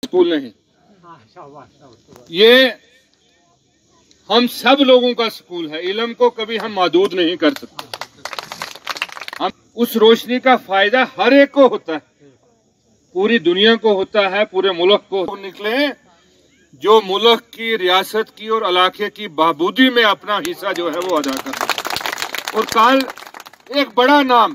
School नहीं, ये हम सब लोगों का स्कूल है। इल्म को कभी हम महदूद नहीं कर सकते। हम उस रोशनी का फायदा हर एक को होता है, पूरी दुनिया को होता है, पूरे मुल्क को। निकले जो मुल्क की, रियासत की और इलाके की बहबूदी में अपना हिस्सा जो है वो अदा कर। और कल एक बड़ा नाम,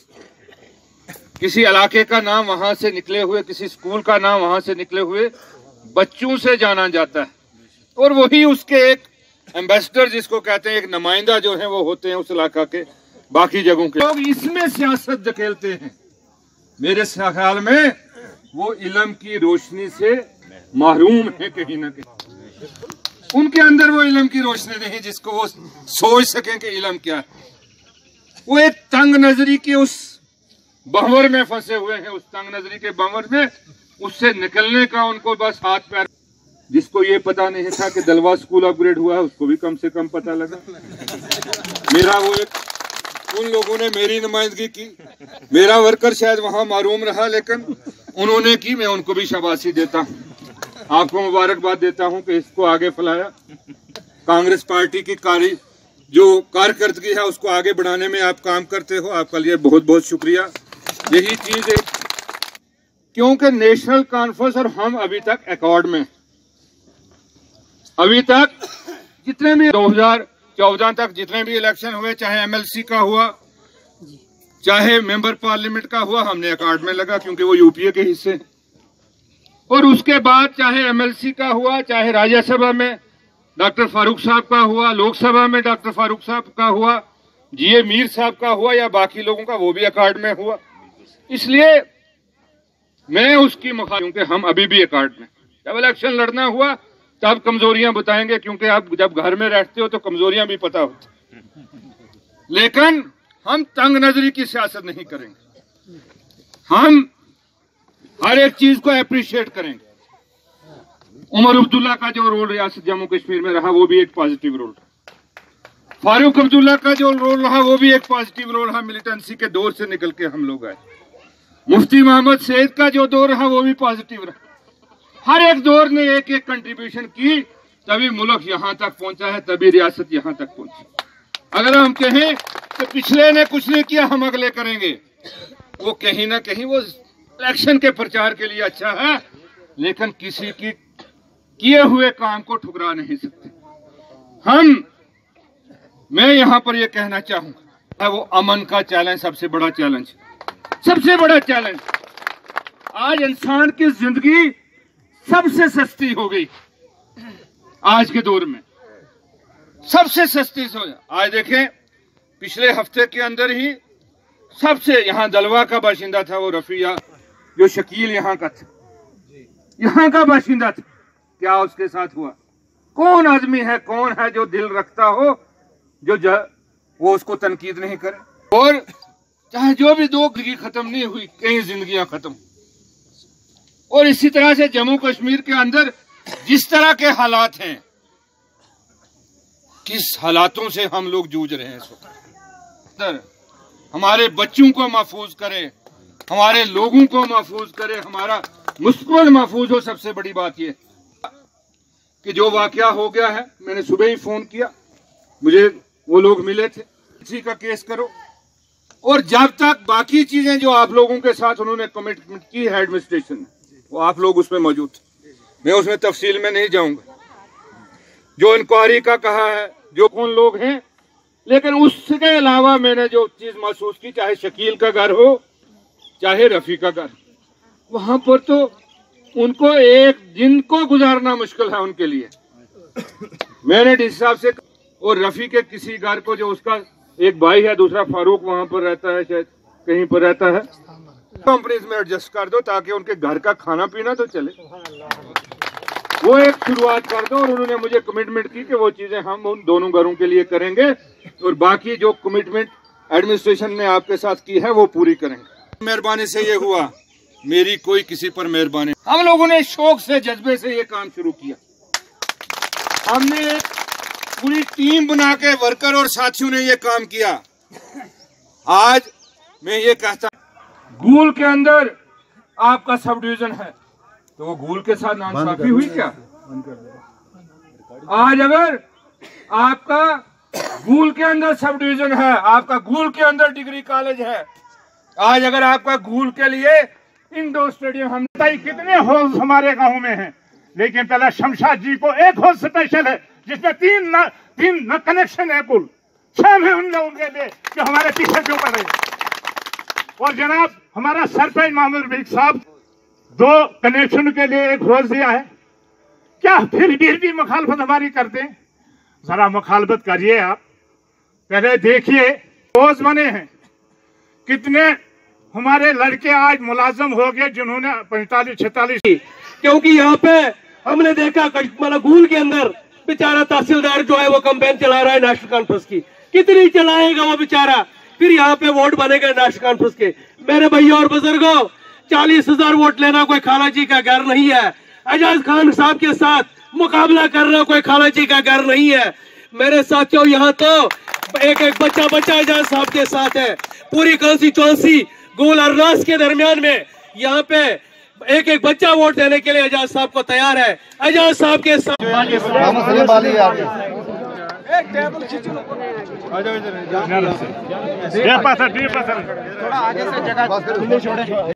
किसी इलाके का नाम वहां से निकले हुए, किसी स्कूल का नाम वहां से निकले हुए बच्चों से जाना जाता है, और वही उसके एक एम्बेसडर जिसको कहते हैं, एक नुमाइंदा जो है वो होते हैं उस इलाका के, बाकी जगहों के लोग इसमें सियासत धकेलते हैं। मेरे ख्याल में वो इल्म की रोशनी से महरूम है कहीं ना कहीं। उनके अंदर वो इल्म की रोशनी नहीं जिसको वो सोच सकें कि इल्म क्या है। वो एक तंग नजरी के उस भंवर में फंसे हुए हैं, उस तंग नजरी के भंवर में, उससे निकलने का उनको बस हाथ पैर। जिसको ये पता नहीं था कि दलवा स्कूल अपग्रेड हुआ है, उसको भी कम से कम पता लगा। मेरा वो एक, उन लोगों ने मेरी नुमाइंदगी की, मेरा वर्कर शायद वहां मारूम रहा, लेकिन उन्होंने की, मैं उनको भी शाबाशी देता हूं, आपको मुबारकबाद देता हूं कि इसको आगे फैलाया। कांग्रेस पार्टी की जो कारकर्दगी है उसको आगे बढ़ाने में आप काम करते हो, आपका लिए बहुत बहुत शुक्रिया। यही चीज है, क्योंकि नेशनल कॉन्फ्रेंस और हम अभी तक अकॉर्ड में, अभी तक जितने भी 2014 तक जितने भी इलेक्शन हुए, चाहे एमएलसी का हुआ, चाहे मेंबर पार्लियामेंट का हुआ, हमने अकॉर्ड में लगा क्योंकि वो यूपीए के हिस्से। और उसके बाद चाहे एमएलसी का हुआ, चाहे राज्यसभा में डॉक्टर फारूक साहब का हुआ, लोकसभा में डॉक्टर फारूक साहब का हुआ, जीए मीर साहब का हुआ, या बाकी लोगों का, वो भी अकॉर्ड में हुआ। इसलिए मैं उसकी मुखालिफ, क्योंकि हम अभी भी अकॉर्ड में। जब इलेक्शन लड़ना हुआ तब कमजोरियां बताएंगे, क्योंकि आप जब घर में रहते हो तो कमजोरियां भी पता होती, लेकिन हम तंग नजरी की सियासत नहीं करेंगे। हम हर एक चीज को अप्रिशिएट करेंगे। उमर अब्दुल्ला का जो रोल रियासत जम्मू कश्मीर में रहा वो भी एक पॉजिटिव रोल रहा। फारूक अब्दुल्ला का जो रोल रहा वो भी एक पॉजिटिव रोल रहा। मिलिटेंसी के दौर से निकल के हम लोग आए। मुफ्ती मोहम्मद सैयद का जो दौर रहा वो भी पॉजिटिव रहा। हर एक दौर ने एक एक कंट्रीब्यूशन की, तभी मुल्क यहां तक पहुंचा है, तभी रियासत यहां तक पहुंची। अगर हम कहें तो पिछले ने कुछ नहीं किया, हम अगले करेंगे, वो कहीं ना कहीं वो इलेक्शन के प्रचार के लिए अच्छा है, लेकिन किसी की किए हुए काम को ठुकरा नहीं सकते। मैं यहां पर यह कहना चाहूंगा, वो अमन का चैलेंज सबसे बड़ा चैलेंज, सबसे बड़ा चैलेंज। आज इंसान की जिंदगी सबसे सस्ती हो गई, आज के दौर में सबसे सस्ती हो। आज देखें, पिछले हफ्ते के अंदर ही सबसे, यहां दलवा का बाशिंदा था वो रफिया, जो शकील यहां का था, यहां का बाशिंदा था, क्या उसके साथ हुआ? कौन आदमी है, कौन है जो दिल रखता हो, जो वो उसको तनकीद नहीं करे? और चाहे जो भी दो जिंदगी खत्म नहीं हुई, कई जिंदगियां खत्म। और इसी तरह से जम्मू कश्मीर के अंदर जिस तरह के हालात हैं, किस हालातों से हम लोग जूझ रहे हैं इस वक्त, हमारे बच्चों को महफूज करें, हमारे लोगों को महफूज करें, हमारा मुस्तकबिल महफूज हो। सबसे बड़ी बात यह कि जो वाकया हो गया है, मैंने सुबह ही फोन किया, मुझे वो लोग मिले थे, इसी का केस करो। और जब तक बाकी चीजें जो आप लोगों के साथ उन्होंने कमिटमेंट की है एडमिनिस्ट्रेशन ने, वो आप लोग उसमें मौजूद थे, मैं उसमें तफसील में नहीं जाऊंगा। जो इंक्वायरी का कहा है, जो कौन लोग हैं, लेकिन उसके अलावा मैंने जो चीज महसूस की, चाहे शकील का घर हो, चाहे रफी का घर, वहां पर तो उनको एक दिन को गुजारना मुश्किल है उनके लिए। मैंने डीसी साहब से, और रफी के किसी घर को, जो उसका एक भाई है, दूसरा फारूक वहां पर रहता है, शायद कहीं पर रहता है, कंपनीज में एडजस्ट कर दो ताकि उनके घर का खाना पीना तो चले, वो एक शुरुआत कर दो। और उन्होंने मुझे कमिटमेंट की कि वो चीजें हम उन दोनों घरों के लिए करेंगे, और बाकी जो कमिटमेंट एडमिनिस्ट्रेशन ने आपके साथ की है वो पूरी करेंगे। मेहरबानी से ये हुआ, मेरी कोई किसी पर मेहरबानी, हम लोगों ने शौक से, जज्बे से ये काम शुरू किया। हमने पूरी टीम बना के, वर्कर और साथियों ने ये काम किया। आज मैं ये कहता, गूल के अंदर आपका सब डिवीजन है, तो वो गूल के साथ नाइंसाफी हुई क्या? आज अगर आपका गूल के अंदर सब डिवीजन है, आपका गूल के अंदर डिग्री कॉलेज है, आज अगर आपका गूल के लिए इंडोर स्टेडियम, हम कितने हॉल्स हमारे गांव में हैं, लेकिन पहले शमशाद जी को एक हॉल स्पेशल है जिसमें तीन कनेक्शन है, कुल 6 है उन लोगों के लिए जो हमारे पीछे क्यों पड़े। और जनाब हमारा सरपंच मोहम्मद रफीक साहब 2 कनेक्शन के लिए एक हॉल दिया है, क्या फिर भी मुखालफत हमारी करते हैं? जरा मुखालफत करिए आप, पहले देखिए रोज बने हैं, कितने हमारे लड़के आज मुलाजम हो गए जिन्होंने 45-46, क्योंकि यहाँ पे हमने देखा गूल के अंदर बेचारा तहसीलदार जो है वो कैंपेन चला रहा है नेशनल कॉन्फ्रेंस की, कितनी चलाएगा वो बेचारा, फिर यहाँ पे वोट बनेगा नेशनल कॉन्फ्रेंस के। मेरे भैया और बुजुर्गों, 40,000 वोट लेना कोई खाला जी का घर नहीं है, एजाज खान साहब के साथ मुकाबला करना कोई खाला जी का घर नहीं है। मेरे साथियों, यहाँ तो एक बच्चा एजाज साहब के साथ है, पूरी कॉन्स्टिट्यूएंसी गूल और रास के दरमियान में यहाँ पे एक बच्चा वोट देने के लिए एजाज साहब को तैयार है। एजाज साहब के साथ थोड़ा आगे से जगह